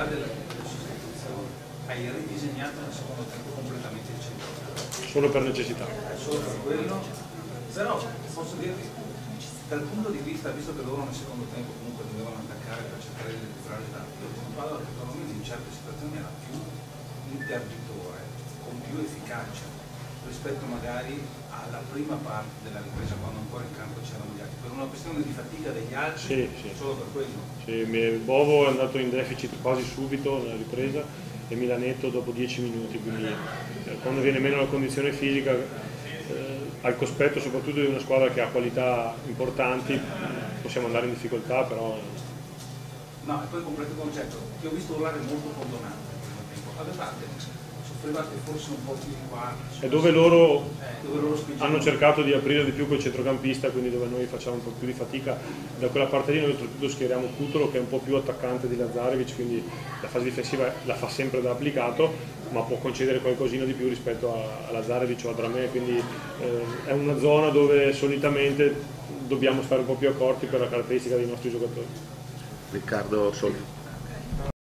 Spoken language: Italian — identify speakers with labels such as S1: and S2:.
S1: là della sostituzione, hai ridisegnato nel secondo tempo completamente il centro.
S2: Solo per necessità.
S1: Solo per quello, però posso dirti, dal punto di vista, visto che loro nel secondo tempo comunque dovevano attaccare per cercare di recuperare il danno, io come Padova che secondo me in certe situazioni era più interditore, con più efficacia rispetto magari alla prima parte della ripresa quando ancora in campo c'erano gli altri, per una questione di fatica degli altri, solo per quello.
S2: Sì, Bovo è andato in deficit quasi subito nella ripresa e Milanetto dopo 10 minuti, quindi quando viene meno la condizione fisica, al cospetto soprattutto di una squadra che ha qualità importanti, possiamo andare in difficoltà, però...
S1: No, e poi completo concetto, ti ho visto urlare molto condonante nel primo tempo, avevate soffrivate forse un po' più di qua.
S2: È dove loro
S1: spingevano.
S2: hanno cercato di aprire di più col centrocampista, quindi dove noi facciamo un po' più di fatica. Da quella parte lì noi oltretutto schieriamo Cutolo che è un po' più attaccante di Lazarevic, quindi la fase difensiva la fa sempre da applicato, ma può concedere qualcosina di più rispetto a Lazarevic o a Dramé, quindi è una zona dove solitamente dobbiamo stare un po' più accorti per la caratteristica dei nostri giocatori.
S3: Riccardo Solfi.